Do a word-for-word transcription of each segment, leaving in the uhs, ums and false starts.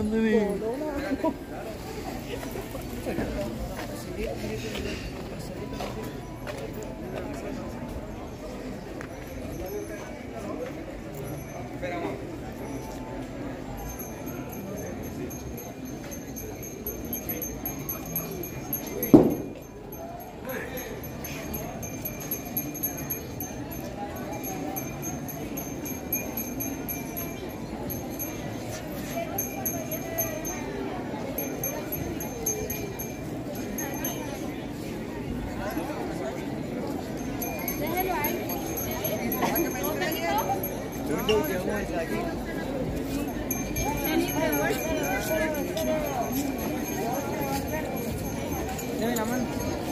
Ándale. Dame la mano.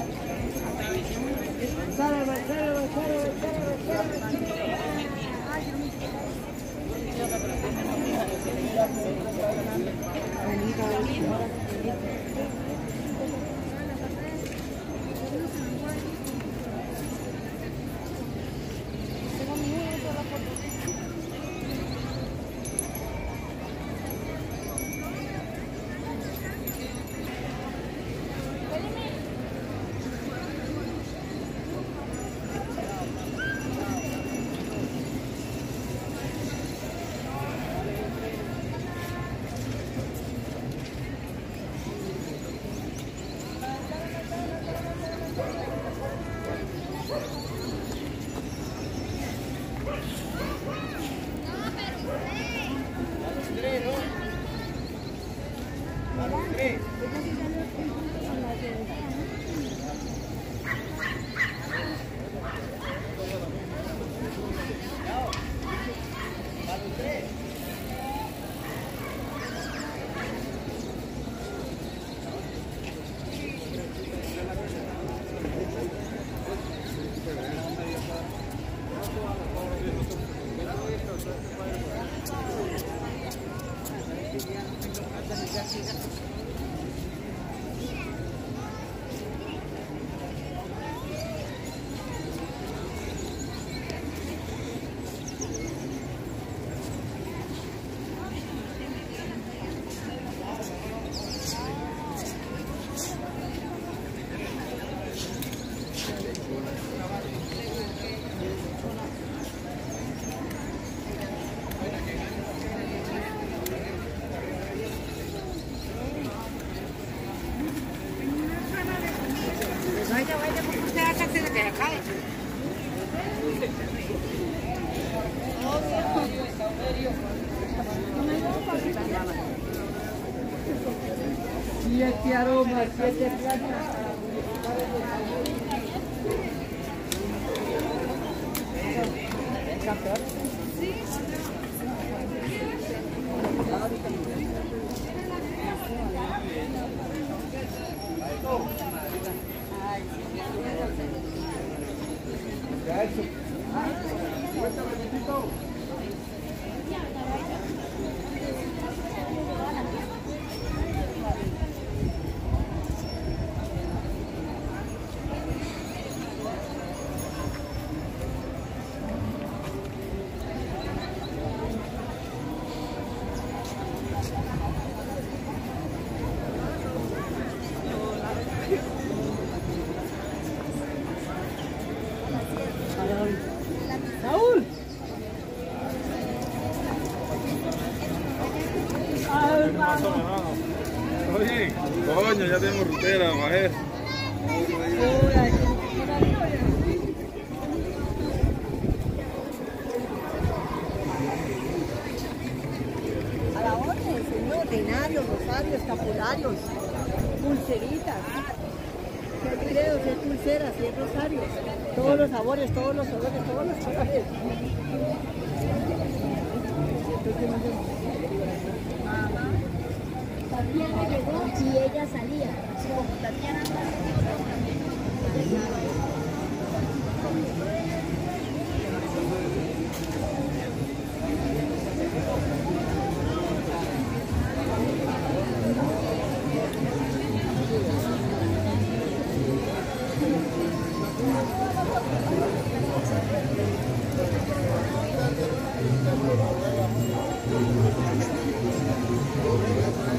Vaya, vaya, porque usted acá se le deja caer. Siete aromas, siete plantas. Sí. Saúl. Oye, coño, ya tenemos rutera, majé. A la orden, señor, denarios, rosarios, escapularios, pulseritas. ¿Qué creo? Si es pulseras, si es rosarios. Todos los sabores, todos los olores, todos los colores. Tatiana llegó y ella salía. Como Tatiana Thank you.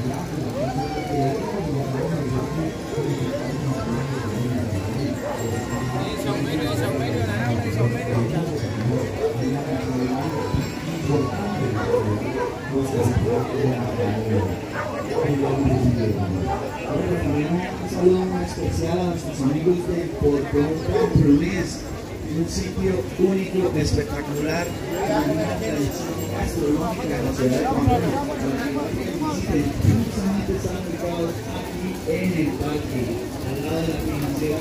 Un saludo especial a nuestros amigos de Portón Camprones, un sitio único, espectacular, una tradición gastronómica de la ciudad de Pamplona. Justamente están ubicados aquí en el parque, al lado de la financiera.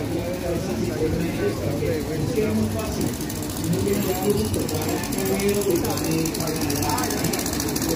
Es que es muy fácil. No tiene recursos para el cabello y también para la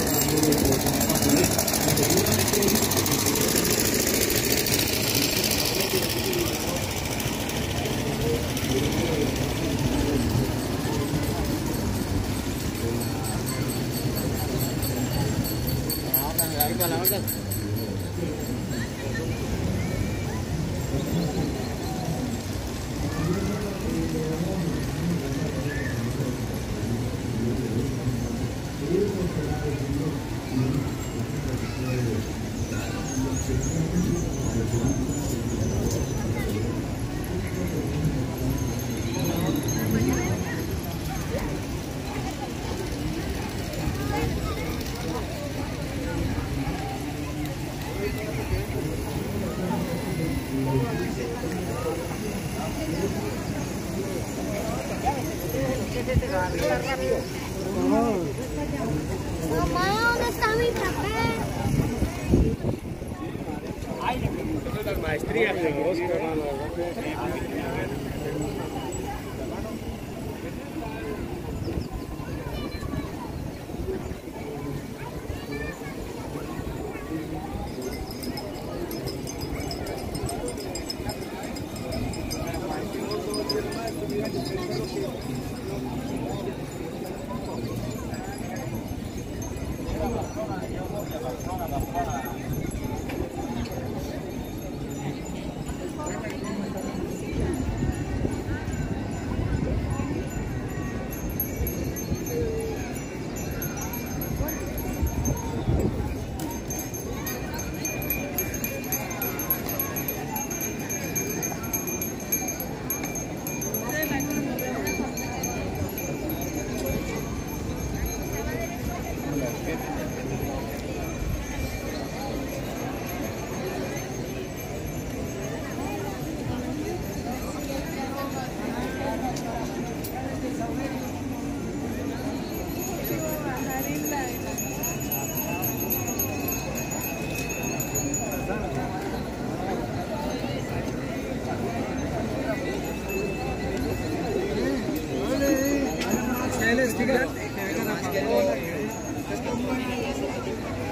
Mamá, ¿dónde está mi papel? Esa es la maestría que busca, hermano. les diga que vengan a Pamplona.